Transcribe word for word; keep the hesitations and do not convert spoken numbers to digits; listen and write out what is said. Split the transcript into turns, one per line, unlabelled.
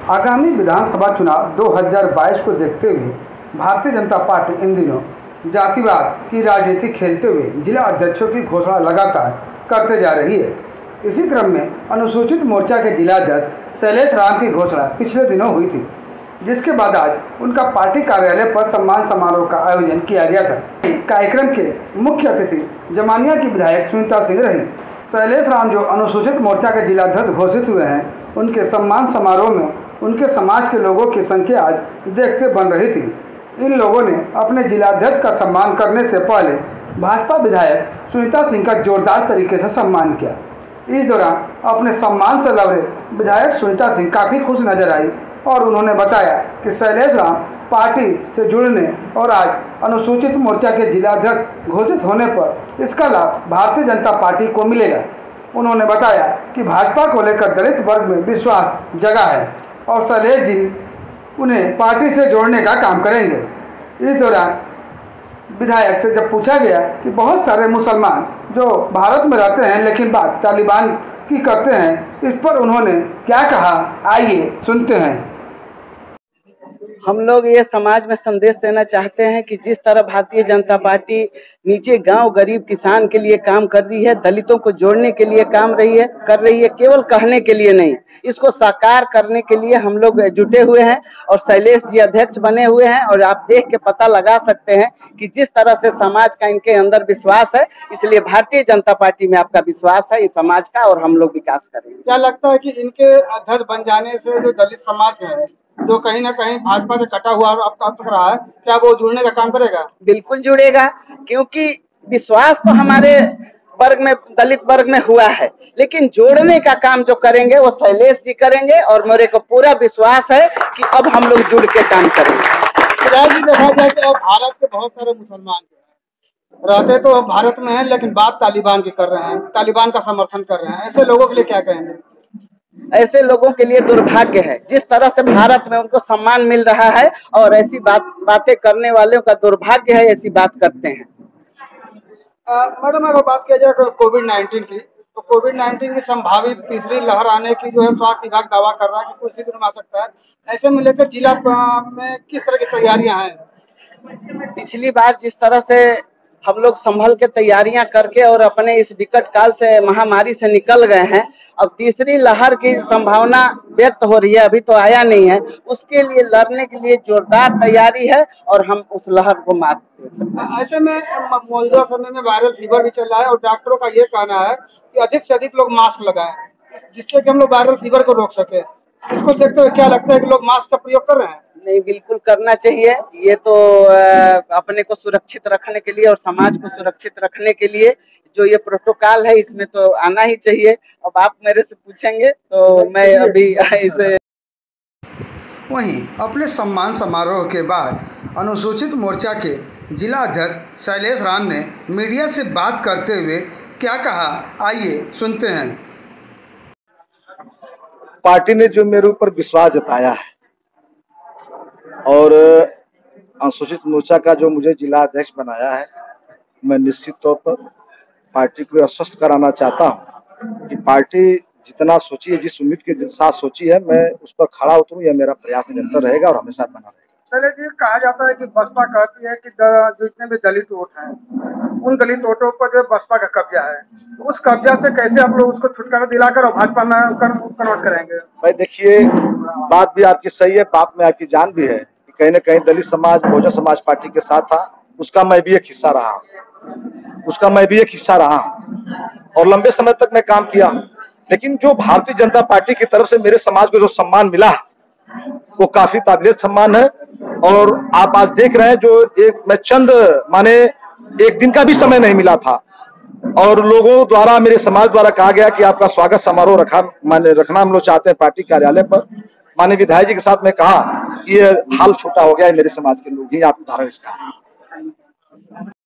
आगामी विधानसभा चुनाव दो हज़ार बाईस को देखते हुए भारतीय जनता पार्टी इन दिनों जातिवाद की राजनीति खेलते हुए जिला अध्यक्षों की घोषणा लगातार करते जा रही है। इसी क्रम में अनुसूचित मोर्चा के जिलाध्यक्ष शैलेश राम की घोषणा पिछले दिनों हुई थी, जिसके बाद आज उनका पार्टी कार्यालय पर सम्मान समारोह का आयोजन किया गया था। कार्यक्रम के मुख्य अतिथि जमानिया की विधायक सुनीता सिंह रही। शैलेश राम जो अनुसूचित मोर्चा के जिलाध्यक्ष घोषित हुए हैं, उनके सम्मान समारोह में उनके समाज के लोगों की संख्या आज देखते बन रही थी। इन लोगों ने अपने जिलाध्यक्ष का सम्मान करने से पहले भाजपा विधायक सुनीता सिंह का जोरदार तरीके से सम्मान किया। इस दौरान अपने सम्मान से लबरे विधायक सुनीता सिंह काफ़ी खुश नजर आई और उन्होंने बताया कि शैलेश राम पार्टी से जुड़ने और आज अनुसूचित मोर्चा के जिलाध्यक्ष घोषित होने पर इसका लाभ भारतीय जनता पार्टी को मिलेगा। उन्होंने बताया कि भाजपा को लेकर दलित वर्ग में विश्वास जगा है और शैलेश जी उन्हें पार्टी से जोड़ने का काम करेंगे। इस दौरान विधायक से जब पूछा गया कि बहुत सारे मुसलमान जो भारत में रहते हैं लेकिन बात तालिबान की करते हैं, इस पर उन्होंने क्या कहा, आइए सुनते हैं।
हम लोग ये समाज में संदेश देना चाहते हैं कि जिस तरह भारतीय जनता पार्टी नीचे गांव गरीब किसान के लिए काम कर रही है, दलितों को जोड़ने के लिए काम रही है कर रही है केवल कहने के लिए नहीं, इसको साकार करने के लिए हम लोग जुटे हुए हैं और शैलेश जी अध्यक्ष बने हुए हैं। और आप देख के पता लगा सकते हैं कि जिस तरह से समाज का इनके अंदर विश्वास है, इसलिए भारतीय जनता पार्टी में आपका विश्वास है इस समाज का और हम लोग विकास करेंगे।
क्या लगता है कि इनके अध्यक्ष बन जाने से जो दलित समाज है जो कहीं ना कहीं भाजपा से कटा हुआ अब तक रहा है, क्या वो जुड़ने का काम करेगा?
बिल्कुल जुड़ेगा, क्योंकि विश्वास तो हमारे वर्ग में दलित वर्ग में हुआ है, लेकिन जोड़ने का काम जो करेंगे वो शैलेश जी करेंगे और मेरे को पूरा विश्वास है कि अब हम लोग जुड़ के काम करेंगे।
जी देखा जाए तो भारत के बहुत सारे मुसलमान रहते तो भारत में है लेकिन बात तालिबान की कर रहे हैं, तालिबान का समर्थन कर रहे हैं, ऐसे लोगों के लिए क्या कहेंगे?
ऐसे लोगों के लिए दुर्भाग्य है। जिस तरह से भारत में उनको सम्मान मिल रहा है और ऐसी बात बातें करने वालों का दुर्भाग्य है, ऐसी बात करते हैं।
मैडम अगर बात किया जाए कोविड नाइन्टीन की, तो कोविड नाइन्टीन की संभावित तीसरी लहर आने की जो है स्वास्थ्य विभाग दावा कर रहा है कि कुछ ही दिनों में आ सकता है। ऐसे में लेकर जिला में किस तरह की तैयारियां हैं?
पिछली बार जिस तरह से हम लोग संभल के तैयारियां करके और अपने इस विकट काल से महामारी से निकल गए हैं, अब तीसरी लहर की संभावना व्यक्त हो रही है, अभी तो आया नहीं है। उसके लिए लड़ने के लिए जोरदार तैयारी है और हम उस लहर को मात दे सकते हैं।
ऐसे में मौजूदा समय में वायरल फीवर भी चल रहा है और डॉक्टरों का ये कहना है कि अधिक से अधिक लोग मास्क लगाएं, जिससे कि हम लोग वायरल फीवर को रोक सके। इसको देखते हुए क्या लगता है कि लोग मास्क का प्रयोग कर रहे हैं?
नहीं, बिल्कुल करना चाहिए। ये तो अपने को सुरक्षित रखने के लिए और समाज को सुरक्षित रखने के लिए जो ये प्रोटोकॉल है, इसमें तो आना ही चाहिए। अब आप मेरे से पूछेंगे तो मैं अभी इसे।
वहीं अपने सम्मान समारोह के बाद अनुसूचित मोर्चा के जिला अध्यक्ष शैलेश राम ने मीडिया से बात करते हुए क्या कहा, आइए सुनते हैं।
पार्टी ने जो मेरे ऊपर विश्वास जताया है और अनुसूचित मोर्चा का जो मुझे जिला अध्यक्ष बनाया है, मैं निश्चित तौर पर पार्टी को आश्वस्त कराना चाहता हूं कि पार्टी जितना सोची है, जिस उम्मीद के साथ सोची है, मैं उस पर खड़ा उतरूं। यह मेरा प्रयास निरंतर रहेगा और हमेशा बना रहेगा।
चलिए जी, कहा जाता है कि बसपा कहती है कि जितने भी दलित वोट हैं उन दलित वोटों पर जो बसपा का कब्जा है, तो उस कब्जा से कैसे आप लोग उसको छुटकारा दिलाकर और भाजपा में कन्वर्ट करेंगे?
भाई देखिए, बात भी आपकी सही है, बात में आपकी जान भी है कि कहीं ना कहीं दलित समाज बहुजन समाज पार्टी के साथ था, उसका मैं भी एक हिस्सा रहा उसका मैं भी एक हिस्सा रहा और लंबे समय तक मैं काम किया। लेकिन जो भारतीय जनता पार्टी की तरफ से मेरे समाज को जो सम्मान मिला वो काफी काबिल सम्मान है। और आप आज देख रहे हैं जो एक मैं चंद माने एक दिन का भी समय नहीं मिला था और लोगों द्वारा, मेरे समाज द्वारा कहा गया कि आपका स्वागत समारोह रखा माने रखना हम लोग चाहते हैं पार्टी कार्यालय पर। माननीय विधायक जी के साथ मैं कहा कि ये हाल छोटा हो गया है, मेरे समाज के लोग ही आप उदाहरण इसका है।